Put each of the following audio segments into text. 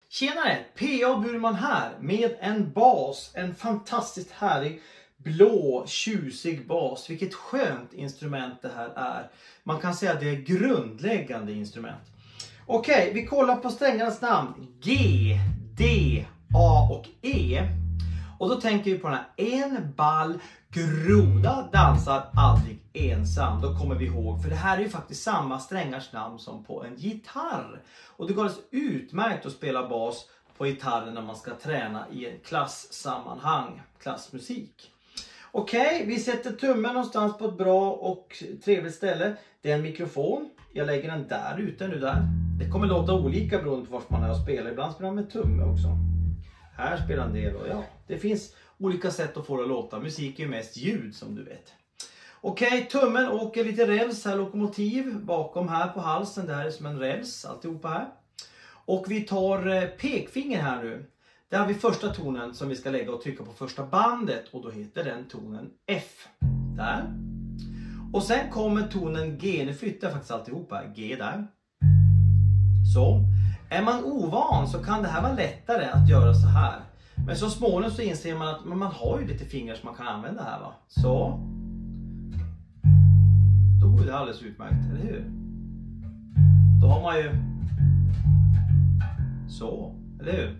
Tjenare, P.A. Burman här med en bas, en fantastiskt härlig blå tjusig bas. Vilket skönt instrument det här är. Man kan säga att det är grundläggande instrument. Okej, vi kollar på strängarnas namn. G, D, A och E. Och då tänker vi på den här: en ball groda dansar aldrig ensam. Då kommer vi ihåg, för det här är ju faktiskt samma strängars namn som på en gitarr. Och det går alltså utmärkt att spela bas på gitarren när man ska träna i en klasssammanhang, klassmusik. Okej, vi sätter tummen någonstans på ett bra och trevligt ställe. Det är en mikrofon. Jag lägger den där ute nu där. Det kommer låta olika beroende på vart man är och spelar. Ibland spelar man med tumme också. Här spelar en del och ja, det finns olika sätt att få det att låta. Musik är ju mest ljud som du vet. Okej, tummen åker lite räls här, lokomotiv bakom här på halsen. Det här är som en räls, alltihopa här. Och vi tar pekfinger här nu. Där har vi första tonen som vi ska lägga och trycka på första bandet. Och då heter den tonen F. Där. Och sen kommer tonen G. Nu flyttar jag faktiskt alltihopa. G där. Så. Är man ovan så kan det här vara lättare att göra så här. Men så småningom så inser man att man har ju lite fingrar som man kan använda här, va. Så. Då går det alldeles utmärkt, eller hur? Då har man ju så, eller hur?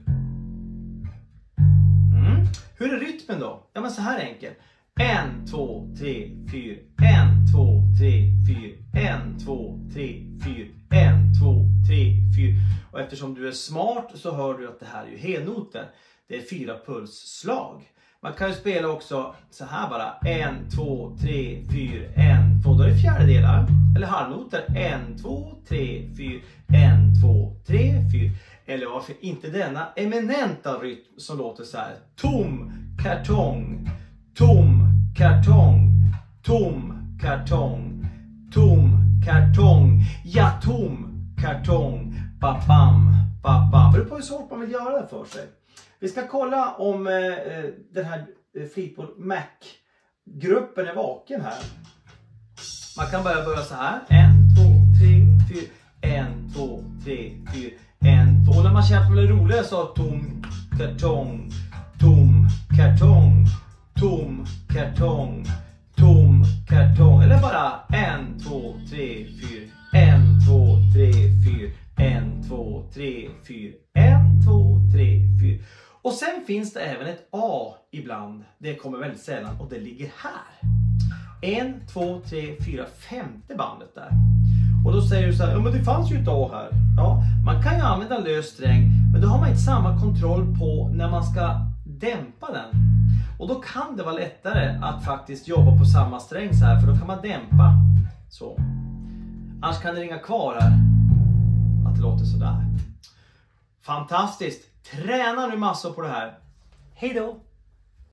Hur är rytmen då? Ja, men så här enkelt. 1, 2, 3, 4. 1, 2, 3, 4. 1, 2, 3, 4. 1, 2, 3, 4. Och eftersom du är smart så hör du att det här är ju helnoter. Det är 4 pulsslag. Man kan ju spela också så här bara. 1, 2, 3, 4. 1, 2. Då är det fjärdedelar. Eller halvnoter. 1, 2, 3, 4. 1, 2, 3, 4. Eller varför inte denna eminenta rytm som låter så här. Tom kartong. Tom kartong. Tom kartong. Tom kartong. Ja, tom kartong. Babam, babam. Beror på hur svårt man vill göra det för sig. Vi ska kolla om den här Fleetwood Mac-gruppen är vaken här. Man kan börja så här. 1, 2, 3, 4. 1, 2, 3, 4. 1, 2. När man känner att det blir roligare så tom kartong. Tom kartong. Tom kartong. Tom kartong. Eller bara 1, 2, 3, 4. 1, 2, 3, 4. 1, 2, 3, 4. 1, 2, 3, 4. Och sen finns det även ett A ibland. Det kommer väldigt sällan och det ligger här. 1, 2, 3, 4, femte bandet där. Och då säger du så här: ja men det fanns ju ett A här. Ja, man kan ju använda lös sträng, men då har man inte samma kontroll på när man ska dämpa den. Och då kan det vara lättare att faktiskt jobba på samma sträng så här, för då kan man dämpa så. Annars kan det ringa kvar här att det låter sådär. Fantastiskt! Träna nu massor på det här. Hej då!